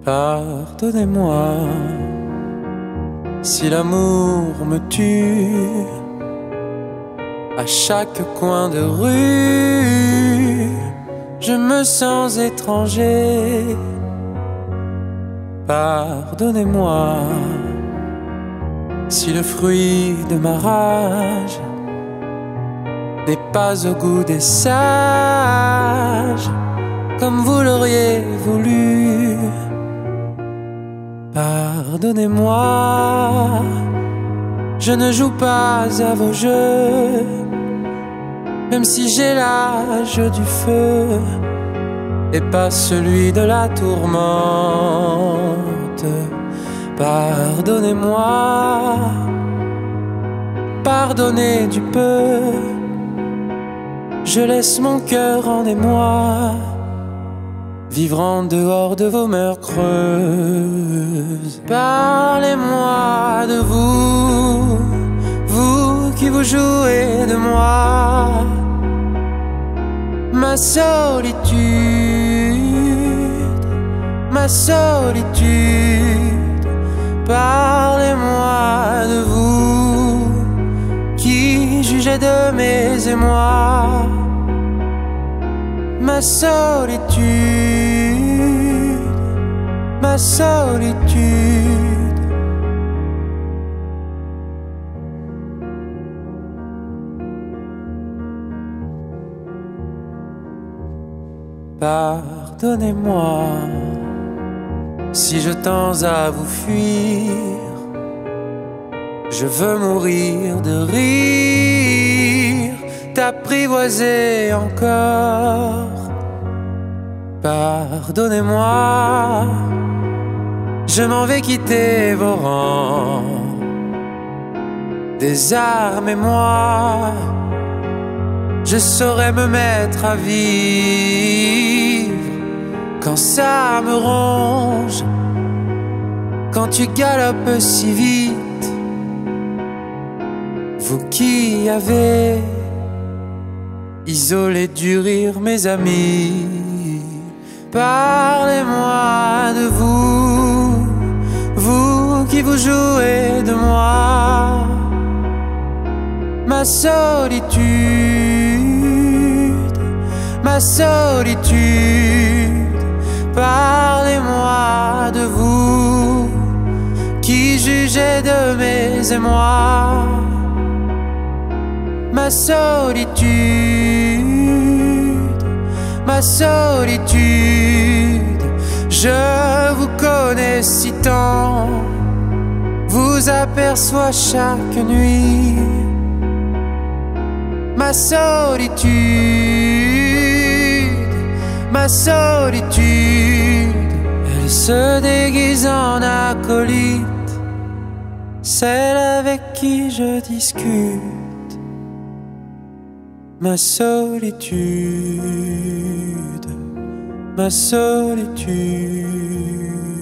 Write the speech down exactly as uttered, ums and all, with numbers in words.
Pardonnez-moi si l'amour me tue. À chaque coin de rue, je me sens étranger. Pardonnez-moi si le fruit de ma rage n'est pas au goût des sages, comme vous l'auriez voulu. Pardonnez-moi, je ne joue pas à vos jeux, même si j'ai l'âge du feu et pas celui de la tourmente. Pardonnez-moi, pardonnez du peu, je laisse mon cœur en émoi, vivre en dehors de vos mœurs creuses. Parlez-moi de vous, vous qui vous jouez de moi, ma solitude, ma solitude. Parlez-moi de vous qui jugez de mes émois, ma solitude, ma solitude. Pardonnez-moi si je tends à vous fuir, je veux mourir de rire, t'apprivoiser encore. Pardonnez-moi, je m'en vais quitter vos rangs. Désarmez-moi, je saurais me mettre à vivre. Quand ça me ronge, quand tu galopes si vite, vous qui avez isolé du rire mes amis. Parlez-moi de vous, vous qui vous jouez de moi, ma solitude, ma solitude. Parlez-moi de vous qui jugez de mes émois, ma solitude, ma solitude. Je vous connais si tant, vous aperçois chaque nuit, ma solitude, ma solitude. Elle se déguise en acolyte, celle avec qui je discute, ma solitude, ma solitude.